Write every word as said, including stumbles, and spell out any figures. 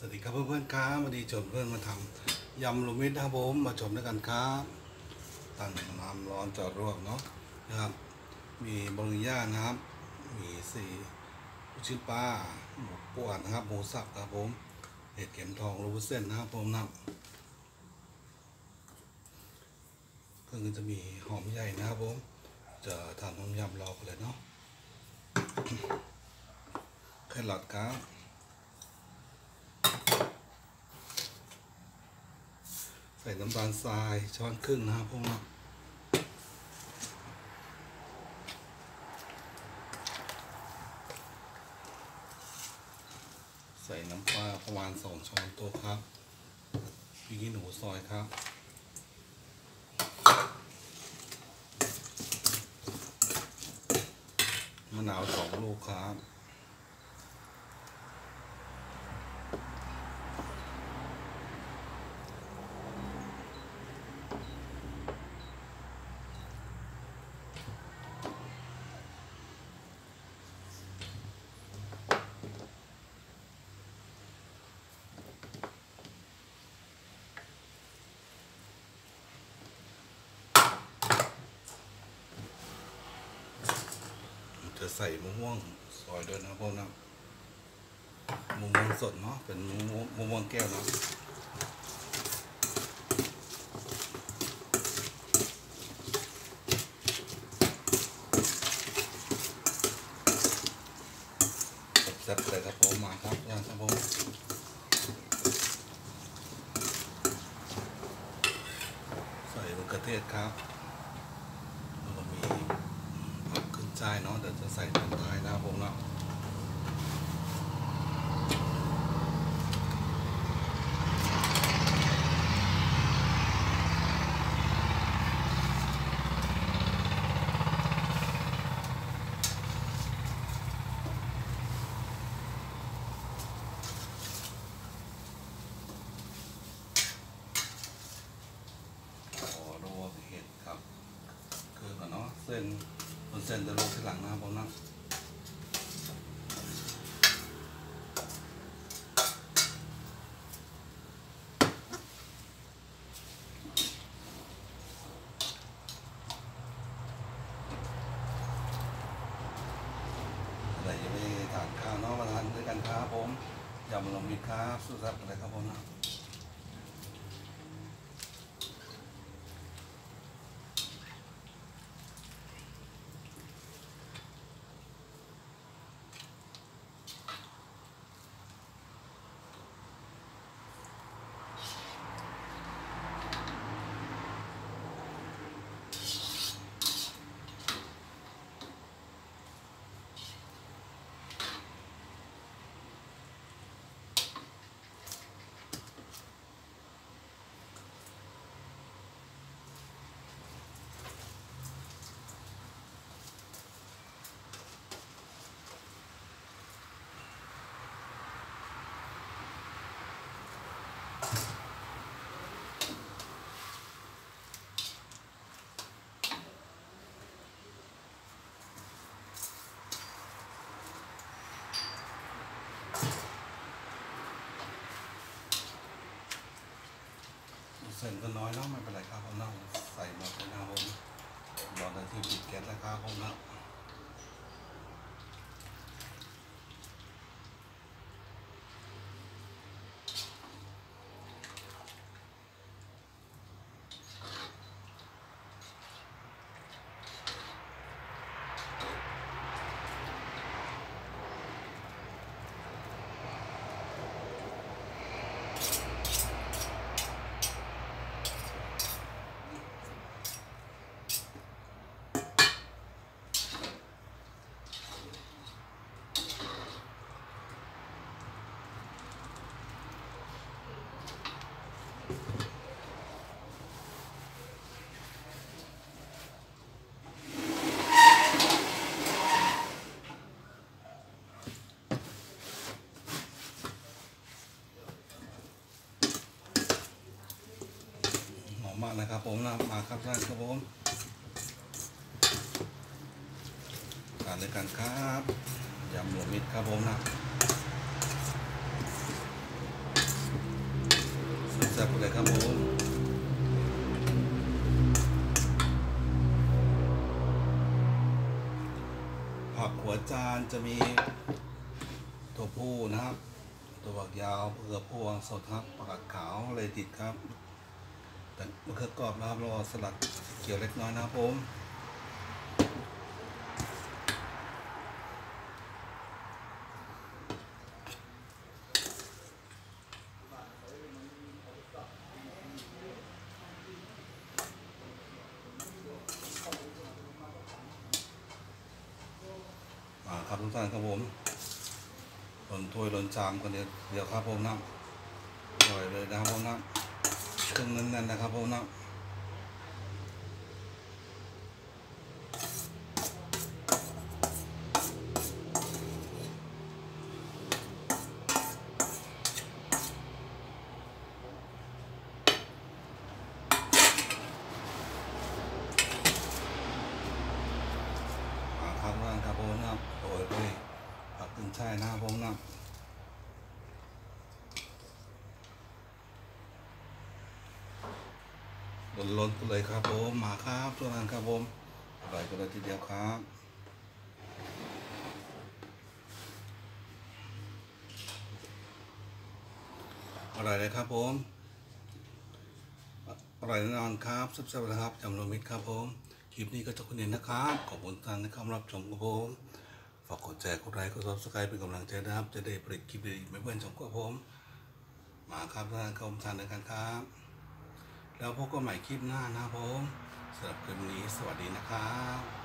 วัสดีครับเพื่อนๆครับวันนี้ชวนเพื่อนมาทำยำรวมมิตรนะครับผมมาชมด้วยกันครับตั้งน้ำร้อนจอดรวกเนาะนะครับมีบะหมี่ย่างนะครับมีสี่ลูกชิ้นปลาหมูป่วนนะครับหมูสับครับผมเห็ดเข็มทองรูเส้นนะครับผมนะเครื่องจะมีหอมใหญ่นะครับผมจะทำน้ำยำรอกันเลยเนาะแครอทครับใส่น้ำตาลทรายช้อนครึ่งนะครับพวกเราใส่น้ำปลาประมาณสองช้อนโต๊ะครับพริกขี้หนูซอยครับมะนาวสองลูกครับจะใส่มะม่วงซอยด้วยนะพวกนั้นมะม่วงสดเนาะเป็นมะม่วงมะม่วงแก้วนะแซ่บเลยครับผมมาครับย่างครับผมใส่มะเขือเทศครับแล้วก็มีผักขึ้นช่ายเนาะเดี๋ยวจะใส่ตอนท้ายนะครับผมเนาะเส้นบนเส้นจะลงที่หลังนะครับผมนะอะไรยังไม่ทานข้าวเนาะมาทานด้วยกันครับผมยำรวมมิตรครับสู้ซับอะไรครับผมนะเส้นก็น้อยเนาะไม่เป็นไรครับผมเนาะใส่หมดเลยนะครับผมรอนาทีปิดแก๊สแล้วครับผมเนาะมากนะครับผมนะมาครับท่านครับผมทานด้วยกันครับยำรวมมิตรครับผมนะเลยครับผมผักหัวจานจะมีตัวผู้นะครับตัวฝักยาวเผือกพวงสดครับผักกาดขาวเลยติดครับแต่มะเขือกรอบนะครับรอสลัดเกี่ยวเล็กน้อยนะครับผมมาครับทุกท่านครับผมหล่นถ้วยหล่นชามกันเดียวเดี๋ยวครับผมนะอร่อยเลยนะครับผมนะเครื่องนั้นๆนะครับผมนะมาครับร่างครับผมนะโอ้ยด้วยผักขึ้นช่ายนะครับผมนะล้นๆเลยครับผมมาครับทุกท่านครับผมอร่อยกันเลยทีเดียวครับอร่อยเลยครับผมอร่อยแน่นอนครับแซ่บๆนะครับจำรวมมิตรครับผมคลิปนี้ก็จบกันเองนะครับขอบคุณท่านที่เข้ามารับชมครับผมฝากกดแชร์กดไลค์กดซับสไครป์เป็นกำลังใจนะครับจะได้ผลิตคลิปดีๆไม่เพื่อนชมกับผมมาครับท่านเข้ามาทานด้วยกันครับแล้วพบกันใหม่คลิปหน้านะครับผมสำหรับคลิปนี้สวัสดีนะครับ